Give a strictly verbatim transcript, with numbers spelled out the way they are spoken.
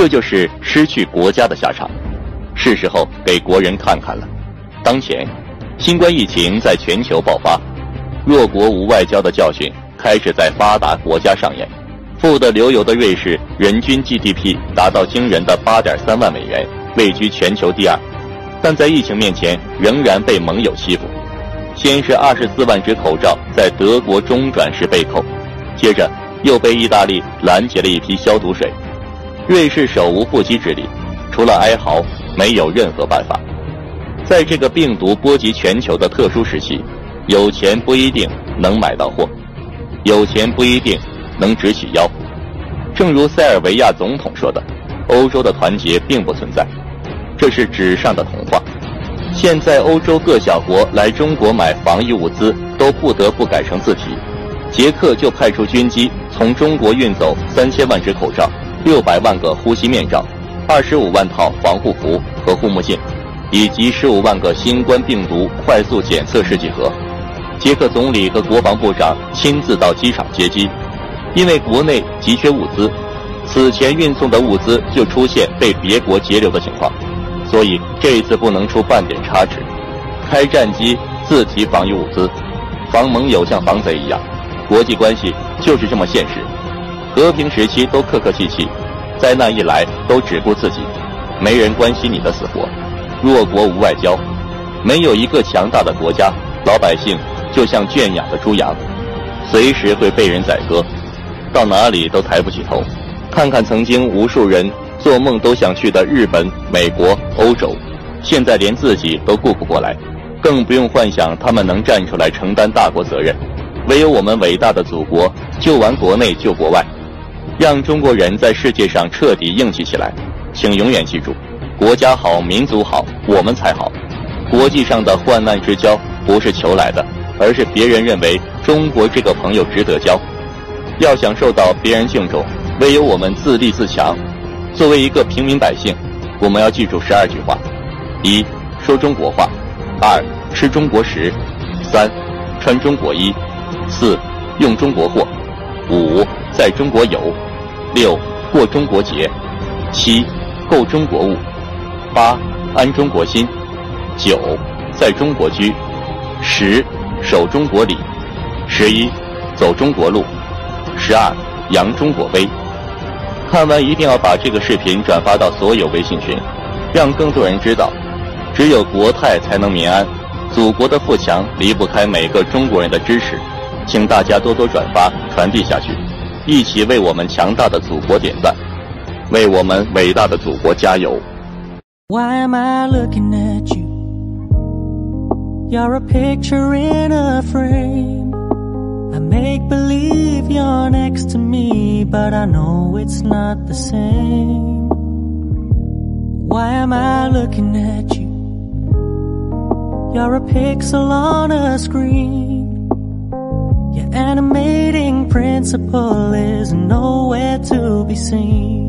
这就是失去国家的下场。是时候给国人看看了。当前，新冠疫情在全球爆发，弱国无外交的教训开始在发达国家上演。富得流油的瑞士，人均 G D P 达到惊人的 八点三万美元，位居全球第二，但在疫情面前仍然被盟友欺负。先是二十四万只口罩在德国中转时被扣，接着又被意大利拦截了一批消毒水。瑞士手无缚鸡之力，除了哀嚎，没有任何办法。在这个病毒波及全球的特殊时期，有钱不一定能买到货，有钱不一定能直起腰。正如塞尔维亚总统说的，欧洲的团结并不存在，这是纸上的童话。现在欧洲各小国来中国买防疫物资都不得不改成字体。捷克就派出军机从中国运走三千万只口罩、六百万个呼吸面罩、二十五万套防护服和护目镜，以及十五万个新冠病毒快速检测试剂盒。捷克总理和国防部长亲自到机场接机。因为国内急缺物资，此前运送的物资就出现被别国截留的情况，所以这一次不能出半点差池。开战机自提防御物资，防盟友像防贼一样，国际关系就是这么现实。和平时期都客客气气，灾难一来都只顾自己，没人关心你的死活。弱国无外交，没有一个强大的国家，老百姓就像圈养的猪羊，随时会被人宰割，到哪里都抬不起头。看看曾经无数人做梦都想去的日本、美国、欧洲，现在连自己都顾不过来，更不用幻想他们能站出来承担大国责任。唯有我们伟大的祖国，救完国内救国外，让中国人在世界上彻底硬气起来。请永远记住，国家好，民族好，我们才好。国际上的患难之交不是求来的，而是别人认为中国这个朋友值得交。要想受到别人敬重，唯有我们自立自强。作为一个平民百姓，我们要记住十二句话：一、说中国话；二、吃中国食；三、穿中国衣；四、用中国货；五、在中国游；六、过中国节；七、购中国物；八、安中国心；九、在中国居；十、守中国礼；十一、走中国路；十二、扬中国威。看完一定要把这个视频转发到所有微信群，让更多人知道，只有国泰才能民安，祖国的富强离不开每个中国人的支持。请大家多多转发传递下去，一起为我们强大的祖国点赞，为我们伟大的祖国加油。 Why am I looking at you? You're a picture in a frame. I make believe you're next to me, but I know it's not the same. Why am I looking at you? You're a pixel on a screen. Your animating principle is nowhere to be seen.